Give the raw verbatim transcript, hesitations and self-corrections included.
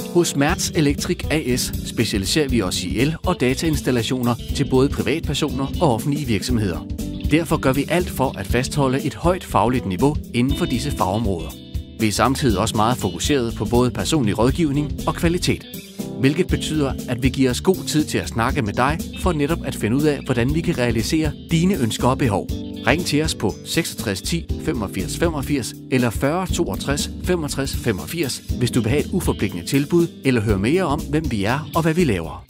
Hos Mertz Electric A S specialiserer vi os i el- og datainstallationer til både privatpersoner og offentlige virksomheder. Derfor gør vi alt for at fastholde et højt fagligt niveau inden for disse fagområder. Vi er samtidig også meget fokuseret på både personlig rådgivning og kvalitet, hvilket betyder, at vi giver os god tid til at snakke med dig for netop at finde ud af, hvordan vi kan realisere dine ønsker og behov. Ring til os på seksogtres ti femogfirs femogfirs eller fyrre toogtres femogtres femogfirs, hvis du vil have et uforpligtende tilbud eller høre mere om, hvem vi er og hvad vi laver.